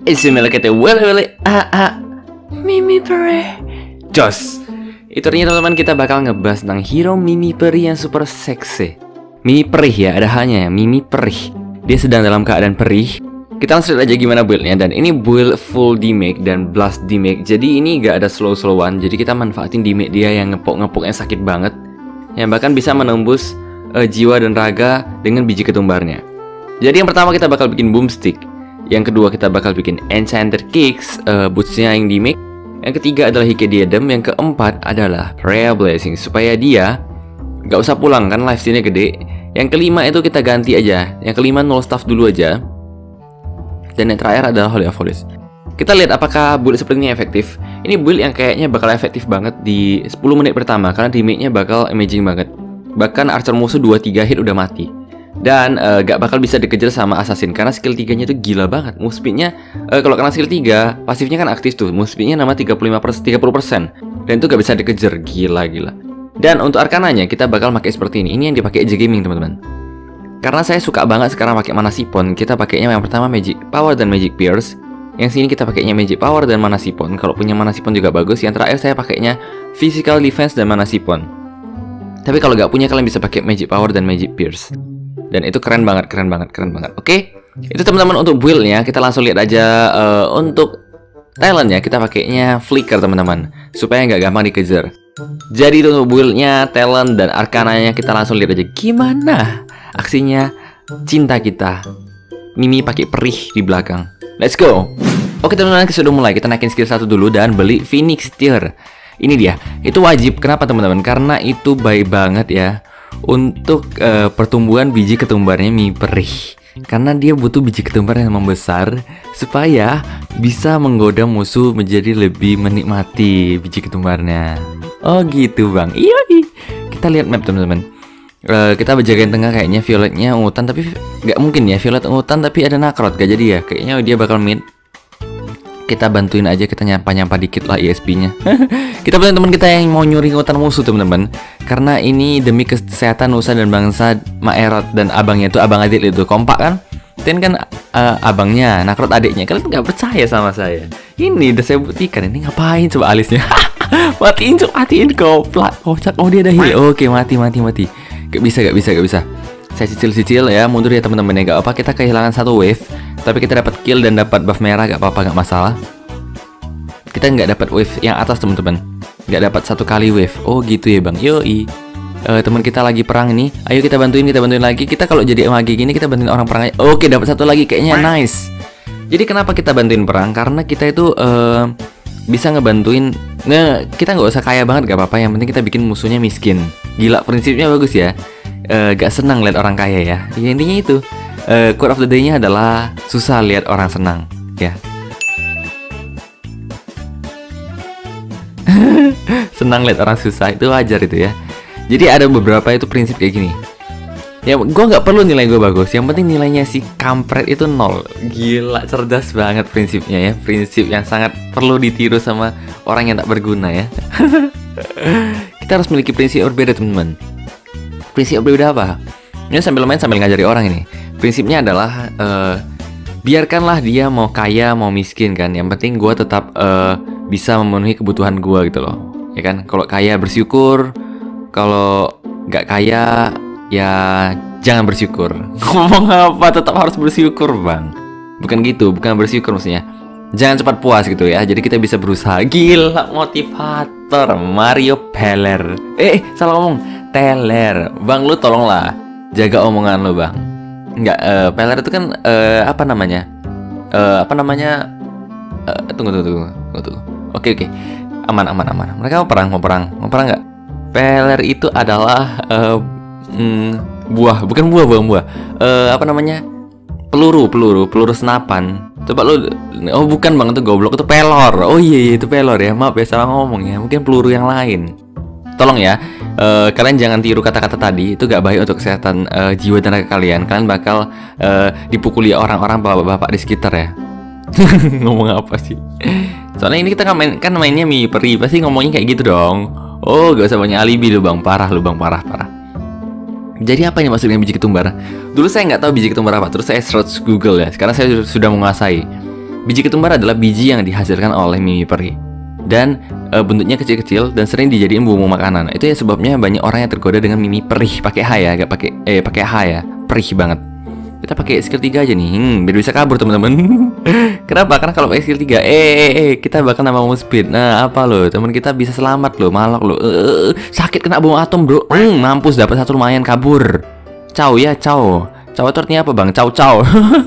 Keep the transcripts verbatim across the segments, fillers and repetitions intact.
Ismail kata wele wele ah ah Mimi Peri. Jos. Itu artinya teman-teman kita bakal ngebahas tentang hero Mimi Peri yang super seksi. Mimi perih ya, ada hanya ya, Mimi perih. Dia sedang dalam keadaan perih. Kita langsung lihat aja gimana buildnya. Dan ini build full damage dan blast damage. Jadi ini gak ada slow-slowan. Jadi kita manfaatin damage dia yang ngepok-ngepoknya sakit banget, yang bahkan bisa menembus uh, jiwa dan raga dengan biji ketumbarnya. Jadi yang pertama kita bakal bikin boomstick. Yang kedua kita bakal bikin enchanted kicks, uh, bootsnya yang damage. Yang ketiga adalah Hike Diadem. Yang keempat adalah Prayer Blessing, supaya dia gak usah pulang kan, lifestealnya gede. Yang kelima itu kita ganti aja. Yang kelima null staff dulu aja. Dan yang terakhir adalah Holy of Holies. Kita lihat apakah build seperti ini efektif. Ini build yang kayaknya bakal efektif banget di sepuluh menit pertama, karena damage-nya bakal amazing banget. Bahkan archer musuh dua tiga hit udah mati. Dan uh, gak bakal bisa dikejar sama assassin, karena skill tiganya itu gila banget. Move speed-nya uh, kalau kena skill tiga, pasifnya kan aktif tuh. Move speed-nya nama tiga puluh lima persen, tiga puluh persen. Dan itu gak bisa dikejar, gila-gila. Dan untuk arkananya kita bakal pakai seperti ini. Ini yang dipakai Edge Gaming teman-teman. Karena saya suka banget sekarang pakai mana sipon. Kita pakainya yang pertama Magic Power dan Magic Pierce. Yang sini kita pakainya Magic Power dan mana sipon. Kalau punya mana sipon juga bagus. Yang terakhir saya pakainya Physical Defense dan mana sipon. Tapi kalau nggak punya kalian bisa pakai Magic Power dan Magic Pierce. Dan itu keren banget, keren banget, keren banget. Oke, itu teman-teman untuk buildnya. Kita langsung lihat aja uh, untuk talentnya. Kita pakainya Flicker teman-teman, supaya nggak gampang dikejar. Jadi itu untuk buildnya, talent, dan arkananya. Kita langsung lihat aja gimana aksinya cinta kita. Mimi pakai perih di belakang. Let's go. Oke teman-teman, kita sudah mulai. Kita naikin skill satu dulu dan beli Phoenix Tear. Ini dia. Itu wajib. Kenapa teman-teman? Karena itu baik banget ya untuk uh, pertumbuhan biji ketumbarnya Mimi perih. Karena dia butuh biji ketumbar yang membesar supaya bisa menggoda musuh menjadi lebih menikmati biji ketumbarnya. Oh gitu bang. Iya. Kita lihat map teman-teman. Uh, kita berjagain tengah, kayaknya violetnya ungutan, tapi nggak mungkin ya violet ungutan tapi ada nakrot, gak jadi ya. Kayaknya dia bakal mid. Kita bantuin aja, kita nyampa-nyampa dikit lah I S P-nya. Kita bantuin teman kita yang mau nyuri hutan musuh teman-teman. Karena ini demi kesehatan nusa dan bangsa Maerot, dan abangnya itu abang adik itu kompak kan. Ten kan uh, abangnya, nakrot adiknya. Kalian nggak percaya sama saya. Ini udah saya buktikan. Ini ngapain coba alisnya? Matiin coba, matiin goblok. Kocak. Oh dia ada heal. Oke mati mati mati. Gak bisa gak bisa gak bisa. Saya cicil-cicil ya, mundur ya teman-teman ya. Gak apa, kita kehilangan satu wave, tapi kita dapat kill dan dapat buff merah. Gak apa-apa, gak masalah. Kita nggak dapat wave yang atas teman-teman. Nggak dapat satu kali wave. Oh gitu ya bang. Yoi. Uh, teman kita lagi perang ini. Ayo kita bantuin, kita bantuin lagi. Kita kalau jadi magi gini kita bantuin orang perang aja. Oke dapat satu lagi, kayaknya nice. Jadi kenapa kita bantuin perang? Karena kita itu uh, bisa ngebantuin. Nah, kita nggak usah kaya banget gak apa-apa. Yang penting kita bikin musuhnya miskin. Gila, prinsipnya bagus ya. Uh, gak senang lihat orang kaya ya. Ya intinya itu. Uh, quote of the day-nya adalah susah lihat orang senang. Ya. Senang lihat orang susah itu wajar itu ya. Jadi ada beberapa itu prinsip kayak gini. Ya, gue nggak perlu nilai gue bagus. Yang penting nilainya si kampret itu nol. Gila, cerdas banget prinsipnya ya. Prinsip yang sangat perlu ditiru sama orang yang tak berguna ya. Kita harus memiliki prinsip yang berbeda teman-teman. Prinsip yang berbeda apa? Ini sambil main sambil ngajari orang ini. Prinsipnya adalah uh, biarkanlah dia mau kaya mau miskin kan. Yang penting gue tetap uh, bisa memenuhi kebutuhan gue gitu loh. Ya kan? Kalau kaya bersyukur. Kalau nggak kaya ya jangan bersyukur. Ngomong apa, tetap harus bersyukur bang. Bukan gitu, bukan bersyukur maksudnya. Jangan cepat puas gitu ya. Jadi kita bisa berusaha. Gila, motivator Mario Peller. Eh, salah ngomong, Teller. Bang lu tolonglah jaga omongan lu bang. Enggak, uh, Peller itu kan uh, apa namanya? Uh, apa namanya? Uh, tunggu tunggu tunggu tunggu. tunggu. Oke oke, aman aman aman. Mereka mau perang mau perang mau perang nggak? Peller itu adalah uh, Hmm, buah, bukan buah, buah, buah. Uh, apa namanya? Peluru, peluru, peluru senapan. Coba lu, oh bukan bang, itu goblok, itu pelor. Oh iya, iya itu pelor ya. Maaf ya salah ngomong ya. Mungkin peluru yang lain. Tolong ya, uh, kalian jangan tiru kata-kata tadi. Itu gak baik untuk kesehatan uh, jiwa dan raga kalian. Kalian bakal uh, dipukuli orang-orang bapak-bapak di sekitar ya. Ngomong apa sih? Soalnya ini kita kan, main, kan mainnya Mimi Peri, pasti ngomongnya kayak gitu dong. Oh, gak usah banyak alibi lu bang, parah lu bang, parah parah. Jadi apa yang maksudnya biji ketumbar? Dulu saya nggak tahu biji ketumbar apa, terus saya search Google ya. Sekarang saya sudah menguasai. Biji ketumbar adalah biji yang dihasilkan oleh Mimi Peri. Dan e, bentuknya kecil-kecil dan sering dijadiin bumbu makanan. Itu ya sebabnya banyak orang yang tergoda dengan Mimi Perih pakai H ya, gak pakai eh pakai H ya. Perih banget. Kita pakai skill tiga aja nih, hmm, biar bisa kabur teman-teman. Kenapa? Karena kalau pakai skill tiga, eh, eh, eh, kita bakal nambah move speed. Nah, apa loh? Teman kita bisa selamat loh, malok loh. Uh, sakit kena bom atom, bro. Hmm, mampus dapat satu lumayan kabur. Ciao ya, ciao. Ciao itu artinya apa, Bang? Ciao, ciao.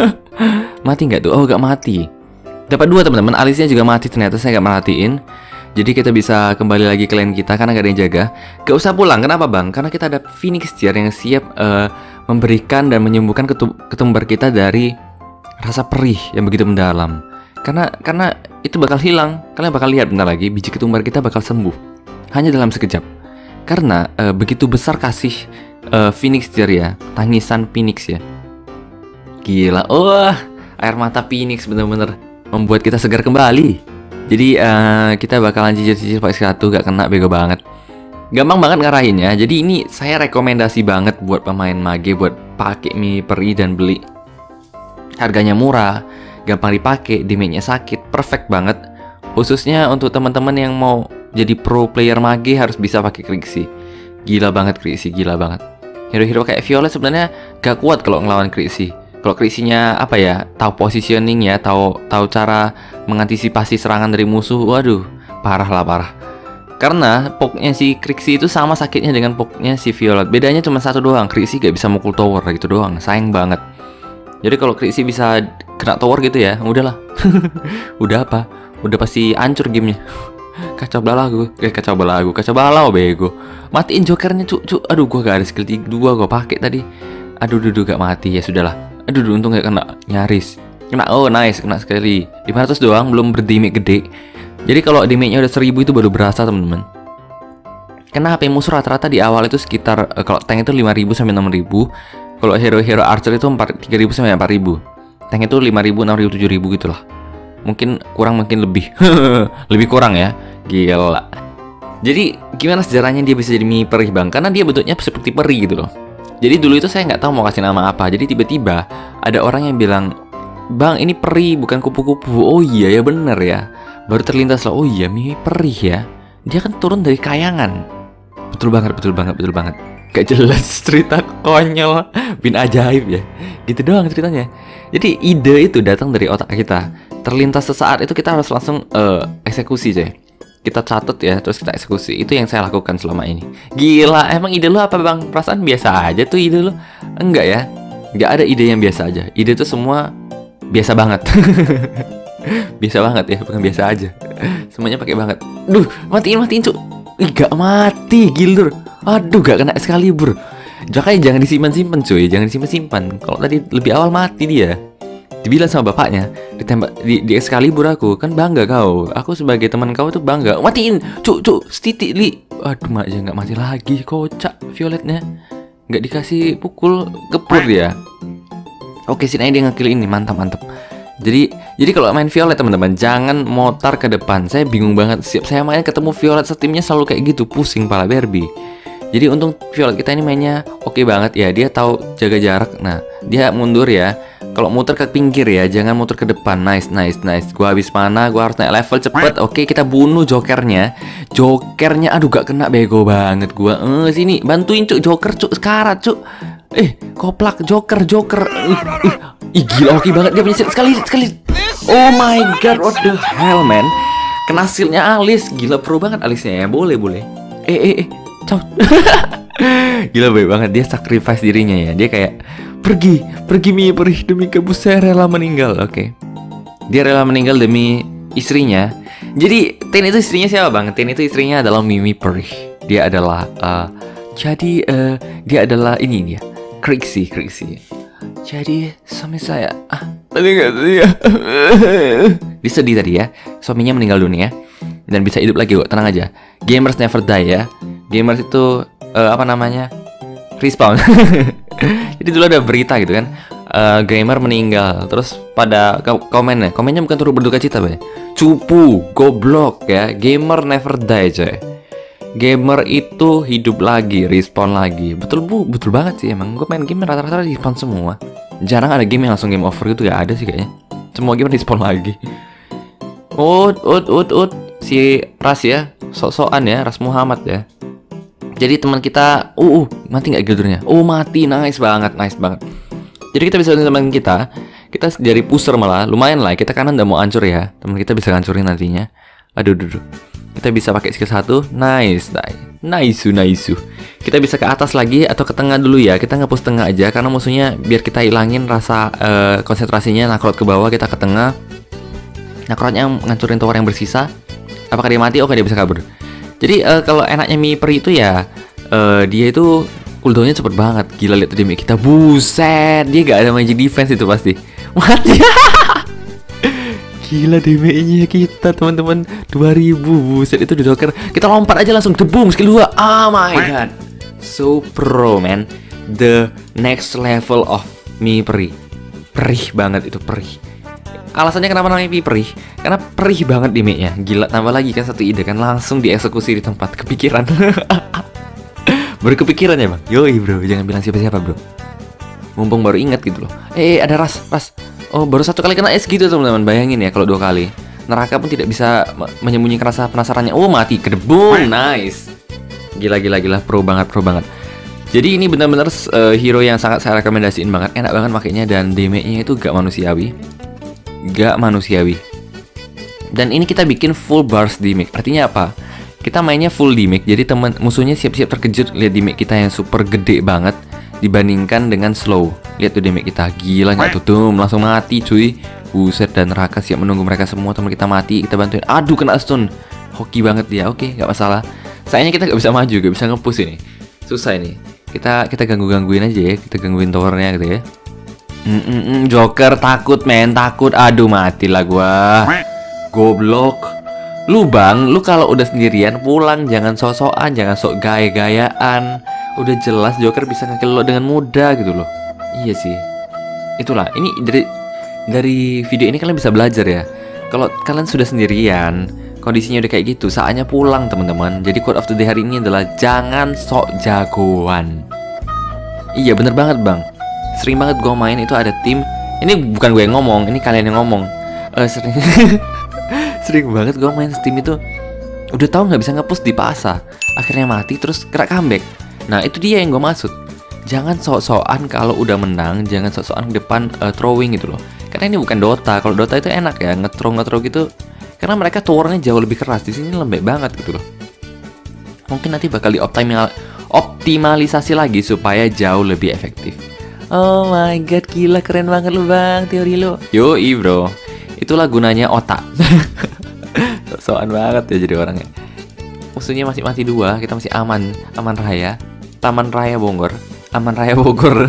Mati nggak tuh? Oh, nggak mati. Dapat dua teman-teman. Alisnya juga mati ternyata, saya nggak merhatiin. Jadi kita bisa kembali lagi ke lane kita karena gak ada yang jaga. Gak usah pulang, kenapa bang? Karena kita ada Phoenix Gear yang siap uh, memberikan dan menyembuhkan ketum ketumbar kita dari rasa perih yang begitu mendalam. Karena karena itu bakal hilang. Kalian bakal lihat bentar lagi biji ketumbar kita bakal sembuh hanya dalam sekejap. Karena uh, begitu besar kasih uh, Phoenix Gear ya, tangisan Phoenix ya. Gila, wah, air mata Phoenix bener-bener membuat kita segar kembali. Jadi uh, kita bakalan cicil-cicil pakai satu, gak kena, bego banget. Gampang banget ngarahinnya. Jadi ini saya rekomendasi banget buat pemain mage buat pakai Mimi Peri dan beli. Harganya murah, gampang dipakai, damage-nya sakit, perfect banget. Khususnya untuk teman-teman yang mau jadi pro player mage harus bisa pakai Krixi. Gila banget Krixi, gila banget. Hero-hero kayak Violet sebenarnya gak kuat kalau ngelawan Krixi. Kalau Krixinya apa ya, tahu positioning ya, tahu tahu cara mengantisipasi serangan dari musuh, waduh, parah lah parah. Karena poknya si Krixi itu sama sakitnya dengan poknya si Violet. Bedanya cuma satu doang, Krixi gak bisa mukul tower gitu doang, sayang banget. Jadi kalau Krixi bisa kena tower gitu ya, udahlah. Udah apa? Udah pasti hancur gamenya. Kacau balau gue, eh kacau balau gue, kacau balau bego. Matiin jokernya cuk cuk. Aduh, gua gak ada skill dua gua pakai tadi. Aduh, duh, gak mati ya sudahlah. Aduh, untung gak kena, nyaris. Kena, oh nice, kena sekali. lima ratus doang, belum berdamage gede. Jadi kalau damage-nya udah seribu itu baru berasa teman-teman. Karena H P musuh rata-rata di awal itu sekitar, uh, kalau tank itu lima ribu sampai enam ribu. Kalau hero-hero archer itu tiga ribu sampai empat ribu. Tank itu lima ribu, enam ribu, tujuh ribu gitu lah. Mungkin kurang, mungkin lebih. Lebih kurang ya. Gila. Jadi gimana sejarahnya dia bisa jadi Mimi Peri bang? Karena dia bentuknya seperti peri gitu loh. Jadi dulu itu saya nggak tahu mau kasih nama apa. Jadi tiba-tiba ada orang yang bilang, bang ini peri bukan kupu-kupu. Oh iya ya bener ya. Baru terlintas lah, oh iya Mimi Peri ya. Dia kan turun dari kayangan. Betul banget, betul banget, betul banget. Gak jelas, cerita konyol, bin ajaib ya. Gitu doang ceritanya. Jadi ide itu datang dari otak kita. Terlintas sesaat itu kita harus langsung uh, eksekusi coy. Kita catat ya, terus kita eksekusi. Itu yang saya lakukan selama ini. Gila, emang ide lu apa bang? Perasaan biasa aja tuh ide lu. Enggak ya, enggak ada ide yang biasa aja. Ide tuh semua biasa banget. Biasa banget ya, bukan biasa aja. Semuanya pakai banget. Duh, matiin, matiin cuk. Ih, gak mati, gildur. Aduh, gak kena Excalibur. Makanya jangan disimpan-simpan cuy, jangan disimpan-simpan. Kalau tadi lebih awal mati dia. Dibilang sama bapaknya, ditembak di, di Excalibur aku, kan bangga kau. Aku sebagai teman kau tuh bangga. Matiin, cuk cuk, setitik li. Aduh, mak nggak mati lagi, kocak Violetnya. Nggak dikasih pukul, gepur dia. Oke, sini aja dia ngekill ini, mantap mantap. Jadi jadi kalau main Violet teman-teman, jangan motor ke depan. Saya bingung banget. Siap saya main ketemu Violet setimnya selalu kayak gitu, pusing pala Barbie. Jadi untung Violet kita ini mainnya oke banget ya. Dia tahu jaga jarak. Nah, dia mundur ya. Kalau muter ke pinggir ya, jangan muter ke depan. Nice, nice, nice. Gua habis mana? Gua harus naik level cepet. Oke, kita bunuh jokernya. Jokernya, aduh gak kena, bego banget gua. Eh, sini bantuin cuk, joker cuk, sekarat cuk. Eh, koplak joker, joker. Uh, uh. Ih, gila oke banget dia punya sekali sekali. Oh my god, what the hell man. Kena silnya alis, gila pro banget alisnya ya. Boleh, boleh. Eh, eh, eh. Ciao. Gila baik banget, dia sacrifice dirinya ya. Dia kayak pergi, pergi Mimi Peri demi kamu, saya rela meninggal. Oke, okay. Dia rela meninggal demi istrinya. Jadi Ten itu istrinya siapa bang? Ten itu istrinya adalah Mimi Peri. Dia adalah uh, jadi uh, dia adalah ini dia, Krixi, Krixi. Jadi suami saya ah tadi nggak tadi ya. Dia sedih tadi ya, suaminya meninggal dunia dan bisa hidup lagi kok, tenang aja. Gamers never die ya. Gamers itu uh, apa namanya? Respawn. Jadi dulu ada berita gitu kan, uh, gamer meninggal. Terus pada komennya, komennya bukan turut berduka cita, Bay. Cupu, goblok ya. Gamer never die, coy. Gamer itu hidup lagi, respawn lagi. Betul bu, betul banget sih emang. Gue main game rata-rata respawn semua. Jarang ada game yang langsung game over gitu, gak ada sih kayaknya. semua game respawn lagi. Ut, ut, ut, ut. Si Ras ya, sok-sokan ya, Ras Muhammad ya. Jadi teman kita, uh, uh mati nggak gildurnya? Oh mati, nice banget, nice banget. Jadi kita bisa teman kita, kita dari pusher malah, lumayan lah. Kita kanan udah mau hancur ya, teman kita bisa hancurin nantinya. Aduh, aduh, aduh. Kita bisa pakai skill satu, nice, nice, nice, nice. Kita bisa ke atas lagi atau ke tengah dulu ya. Kita nge-push tengah aja karena musuhnya biar kita hilangin rasa uh, konsentrasinya. Nakrot ke bawah, kita ke tengah. Nakrotnya ngancurin tower yang bersisa. Apakah dia mati? Oke, dia bisa kabur. Jadi uh, kalau enaknya Mimi Peri itu ya uh, dia itu cooldownnya cepet banget. Gila, lihat damage kita, buset. Dia gak ada magic defense itu pasti mati. Gila damage-nya kita teman-teman, dua ribu, buset. Itu di docker, kita lompat aja langsung debung skill dua. Oh my god, so pro man. The next level of Mimi Peri. Perih banget itu, perih. Alasannya kenapa namanya Mimi Perih? Karena perih banget damage-nya. Gila, tambah lagi kan satu ide kan, langsung dieksekusi di tempat. Kepikiran. Baru kepikiran ya bang? Yoi bro, jangan bilang siapa-siapa bro. Mumpung baru ingat gitu loh. Eh, ada Ras, Ras. Oh, baru satu kali kena es gitu teman-teman. Bayangin ya kalau dua kali. Neraka pun tidak bisa menyembunyikan rasa penasarannya. Oh, mati, kedebung, nice. Gila, gila, gila, pro banget, pro banget. Jadi ini benar-benar uh, hero yang sangat saya rekomendasiin banget. Enak banget makainya dan damage-nya itu gak manusiawi. Gak manusiawi. Dan ini kita bikin full burst damage. Artinya apa? Kita mainnya full damage. Jadi teman musuhnya siap-siap terkejut lihat damage kita yang super gede banget dibandingkan dengan slow. Lihat tuh damage kita, gila nggak tuh, tuh langsung mati cuy. Buset, dan neraka siap menunggu mereka semua. Teman kita mati, kita bantuin. Aduh, kena stun. Hoki banget dia. Oke, nggak masalah. Sayangnya kita nggak bisa maju, nggak bisa nge-push ini. Susah ini. Kita kita ganggu-gangguin aja ya. Kita gangguin towernya gitu ya. Mm -mm -mm, Joker takut men, takut. Aduh, matilah gua. Goblok. Lu bang, lu kalau udah sendirian pulang jangan sok-sokan, jangan sok gaya-gayaan. Udah jelas Joker bisa nge-kill lo dengan mudah gitu loh. Iya sih. Itulah, ini dari dari video ini kalian bisa belajar ya. Kalau kalian sudah sendirian, kondisinya udah kayak gitu, saatnya pulang teman-teman. Jadi quote of the day hari ini adalah jangan sok jagoan. Iya bener banget bang. Sering banget gue main itu ada tim. Ini bukan gue yang ngomong, ini kalian yang ngomong. uh, Sering Sering banget gue main Steam itu udah tahu nggak bisa nge-push di Pasa, akhirnya mati terus gerak comeback. Nah itu dia yang gue maksud. Jangan sok-sokan kalau udah menang, jangan sok-sokan ke depan uh, throwing gitu loh. Karena ini bukan Dota. Kalau Dota itu enak ya, nge-throw nge-throw gitu. Karena mereka towernya jauh lebih keras. Di sini lembek banget gitu loh. Mungkin nanti bakal dioptimal optimalisasi lagi supaya jauh lebih efektif. Oh my god, gila keren banget lu bang, teori lu. Yoi bro, itulah gunanya otak. Sok-sokan banget ya jadi orangnya. Musuhnya masih mati dua, kita masih aman, aman raya. Taman Raya Bogor, Aman Raya Bogor.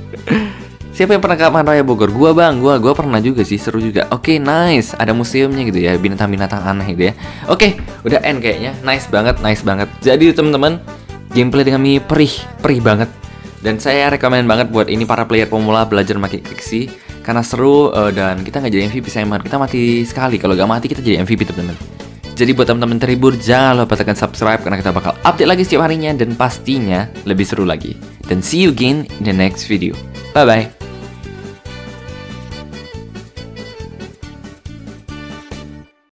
Siapa yang pernah ke Aman Raya Bogor? Gua bang, gua gua pernah juga sih, seru juga. Oke, okay, nice, ada museumnya gitu ya, binatang-binatang aneh gitu ya. Oke, okay, udah end kayaknya, nice banget, nice banget. Jadi teman-teman, gameplay dengan Mimi perih, perih banget. Dan saya rekomen banget buat ini para player pemula belajar pakai Krixi karena seru uh, dan kita nggak jadi M V P sayang banget. Kita mati sekali, kalau nggak mati kita jadi M V P teman-teman. Jadi buat teman-teman terhibur, jangan lupa tekan subscribe karena kita bakal update lagi setiap harinya dan pastinya lebih seru lagi. Dan see you again in the next video. Bye bye.